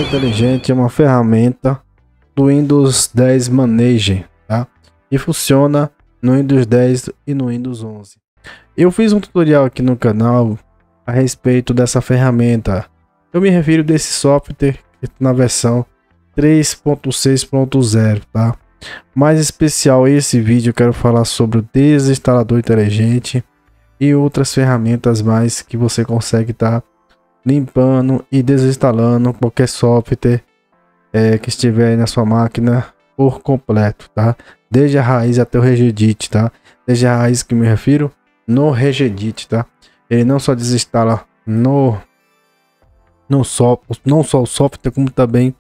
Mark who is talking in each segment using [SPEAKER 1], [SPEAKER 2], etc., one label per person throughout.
[SPEAKER 1] Instalador inteligente é uma ferramenta do Windows 10 Manage, tá? E funciona no Windows 10 e no Windows 11. Eu fiz um tutorial aqui no canal a respeito dessa ferramenta. Eu me refiro desse software na versão 3.6.0, tá? Mais especial esse vídeo eu quero falar sobre o desinstalador inteligente e outras ferramentas mais que você consegue estar limpando e desinstalando qualquer software que estiver aí na sua máquina por completo, tá? Desde a raiz até o Regedit, tá? Desde a raiz que me refiro no Regedit, tá? Ele não só desinstala não só o software, como também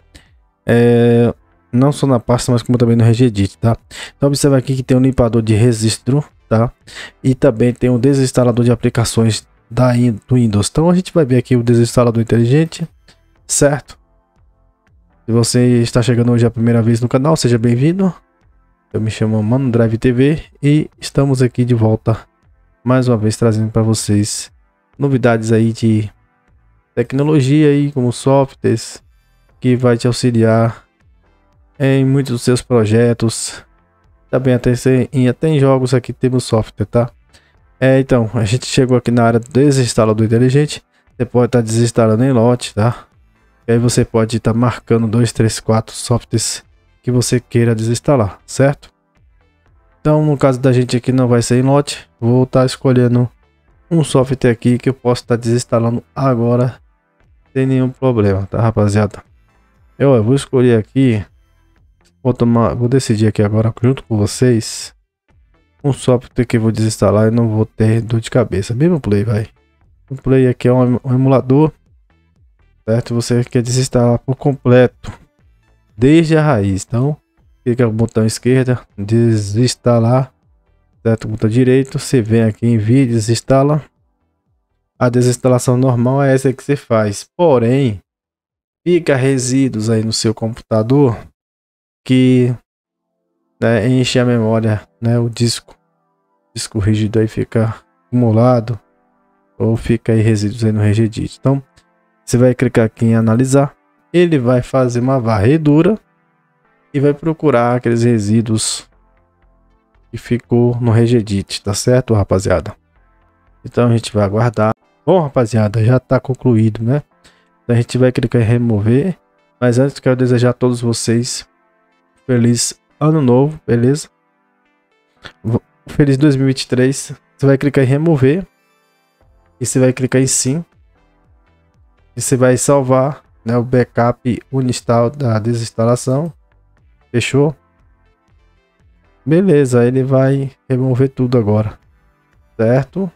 [SPEAKER 1] não só na pasta, mas como também no Regedit, tá? Então observa aqui que tem um limpador de registro, tá? E também tem um desinstalador de aplicações do Windows. Então a gente vai ver aqui o desinstalador inteligente, certo? Se você está chegando hoje a primeira vez no canal, seja bem-vindo. Eu me chamo Mano Drive TV e estamos aqui de volta mais uma vez trazendo para vocês novidades aí de tecnologia aí, como softwares que vai te auxiliar em muitos dos seus projetos. Também até em jogos aqui temos software, tá? Então, a gente chegou aqui na área do desinstalador inteligente. Você pode estar desinstalando em lote, tá? E aí você pode estar marcando 2, 3, 4 softwares que você queira desinstalar, certo? Então, no caso da gente aqui não vai ser em lote. Vou estar escolhendo um software aqui que eu posso estar desinstalando agora sem nenhum problema, tá, rapaziada? Eu vou escolher aqui, vou decidir aqui agora junto com vocês um software que eu vou desinstalar e não vou ter dor de cabeça. Mesmo Play, vai. O Play aqui é um emulador, certo? Você quer desinstalar por completo, desde a raiz. Então, clica no botão esquerdo, desinstalar, certo? Botão direito, você vem aqui em vídeo, desinstala. A desinstalação normal é essa que você faz, porém, fica resíduos aí no seu computador que enche a memória, né? O disco rígido aí fica acumulado ou fica aí resíduos aí no Regedit. Então você vai clicar aqui em analisar, ele vai fazer uma varredura e vai procurar aqueles resíduos que ficou no Regedit, tá certo, rapaziada? Então a gente vai aguardar. Bom, rapaziada, já tá concluído, né? Então a gente vai clicar em remover, mas antes quero desejar a todos vocês feliz ano novo, beleza? Feliz 2023. Você vai clicar em remover e você vai clicar em sim e você vai salvar, né, o backup uninstall da desinstalação. Fechou? Beleza, ele vai remover tudo agora, certo?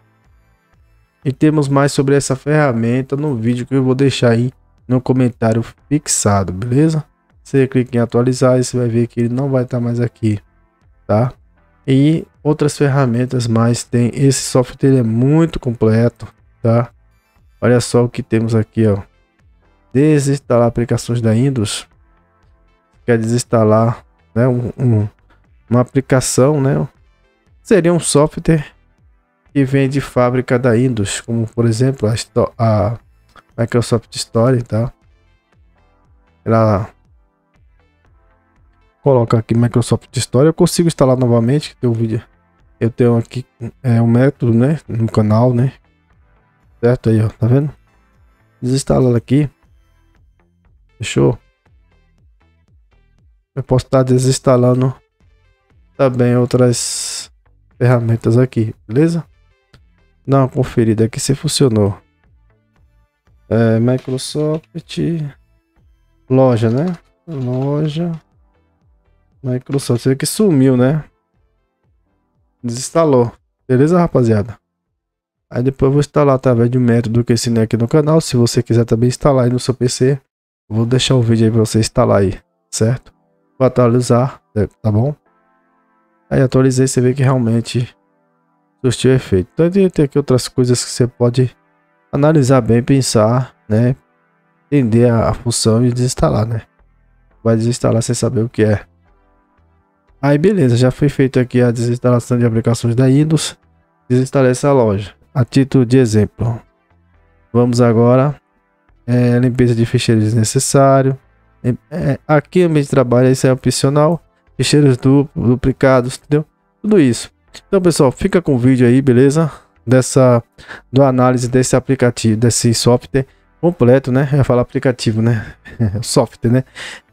[SPEAKER 1] E temos mais sobre essa ferramenta no vídeo que eu vou deixar aí no comentário fixado, beleza? Você clica em atualizar e você vai ver que ele não vai estar mais aqui, tá? E outras ferramentas mais tem. Esse software ele é muito completo, tá? Olha só o que temos aqui, ó. Desinstalar aplicações da Windows. Quer desinstalar, né, uma aplicação, né? Seria um software que vem de fábrica da Windows, como por exemplo a Microsoft Store, tá? Ela coloca aqui Microsoft Store, eu consigo instalar novamente. Tem um vídeo, eu tenho aqui um método, né, no canal, né, certo? Aí, ó, tá vendo? Desinstala ela aqui, fechou? Eu posso estar desinstalando também outras ferramentas aqui, beleza? Dá uma conferida aqui se funcionou. Microsoft loja, né? Loja Microsoft, você vê que sumiu, né? Desinstalou, beleza, rapaziada? Aí depois eu vou instalar através de um método que eu ensinei aqui no canal. Se você quiser também instalar aí no seu PC, vou deixar o vídeo aí para você instalar aí, certo? Vou atualizar, tá bom? Aí atualizei, você vê que realmente surtiu efeito. Então tem aqui outras coisas que você pode analisar bem, pensar, né? Entender a função e desinstalar, né? Vai desinstalar sem saber o que é. Aí beleza, já foi feito aqui a desinstalação de aplicações da Windows. Desinstalei essa loja. A título de exemplo, vamos agora limpeza de ficheiros desnecessário. Aqui no ambiente de trabalho isso é opcional. Ficheiros duplicados, entendeu? Tudo isso. Então, pessoal, fica com o vídeo aí, beleza? Do análise desse aplicativo, desse software completo, né? Eu ia falar aplicativo, né? Software, né?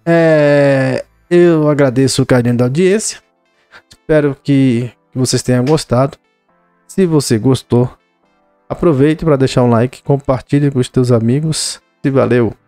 [SPEAKER 1] Eu agradeço o carinho da audiência. Espero que vocês tenham gostado. Se você gostou, aproveite para deixar um like, compartilhe com os teus amigos. E valeu!